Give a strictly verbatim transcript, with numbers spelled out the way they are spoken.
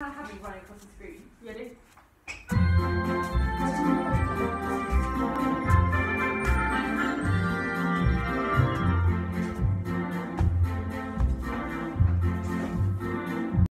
kind of have me running across the screen. Ready?